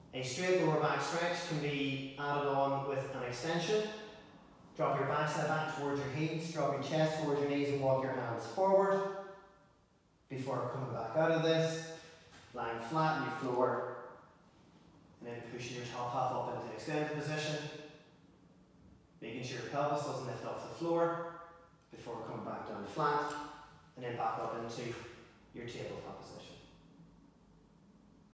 A straight lower back stretch can be added on with an extension. Drop your backside back towards your heels, drop your chest towards your knees and walk your hands forward. Before coming back out of this, lying flat on your floor, and then pushing your top half up into extended position, making sure your pelvis doesn't lift off the floor before coming back down flat, and then back up into your tabletop position.